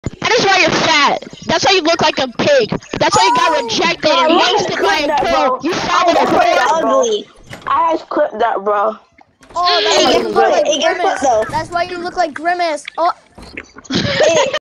That is why you're fat. That's why you look like a pig. That's why you got rejected and wasted by a girl. You sound like a pig. Ugly. I just clipped that, bro. Oh, that's why you look like Grimace. That's why you look like Grimace. Oh.